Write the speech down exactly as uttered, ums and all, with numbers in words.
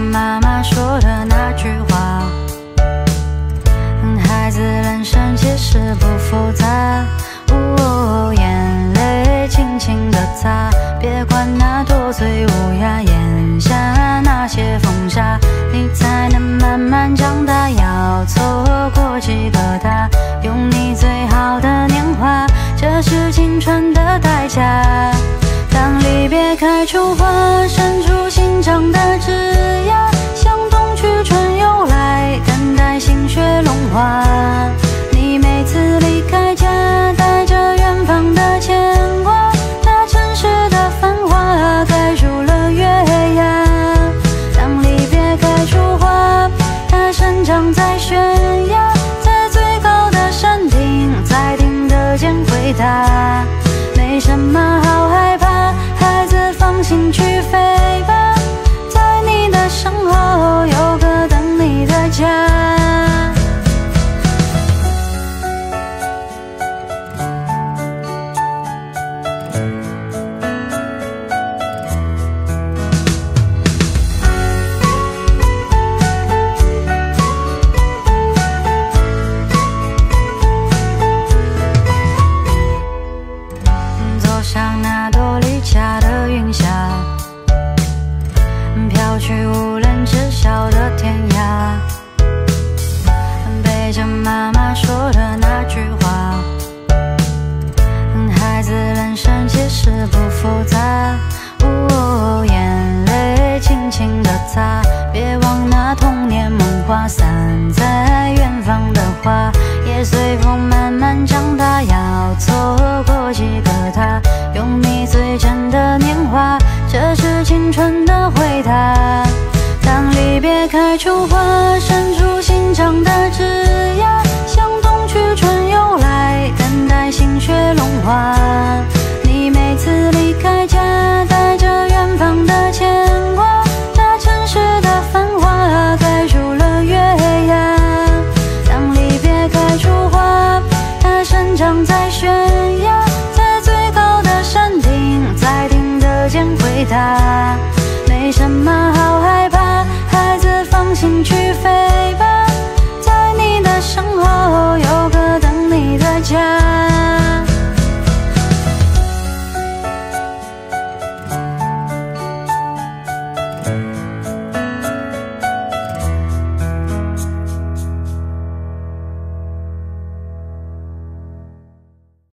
妈妈说的那句话，孩子人生其实不复杂，哦，眼泪轻轻地擦，别管那多嘴无牙，咽下那些风沙，你才能慢慢长大。要错过几个他，用你最好的年华，这是青春的代价。当离别开出花，伸出心肠的枝桠，向冬去春又来，等待心血融化。你每次离开家，带着远方的牵挂，大城市的繁华盖住了月牙。当离别开出花，它生长在悬崖，在最高的山顶，才听得见回答。没什么好害怕，孩子放心去飞吧，在你的身后有个等你的家。走向那朵离家的云霞，飘去无人知晓的天涯，背着妈妈说的那句话，孩子人生其实不复杂，哦，眼泪轻轻地擦，别忘那童年梦话，散在远方的花也随风慢慢长大。要错过几个他，用你最真的年华，这是青春的回答。当离别开出花，伸出心肠的枝桠，向冬去春又来，等待心血融化。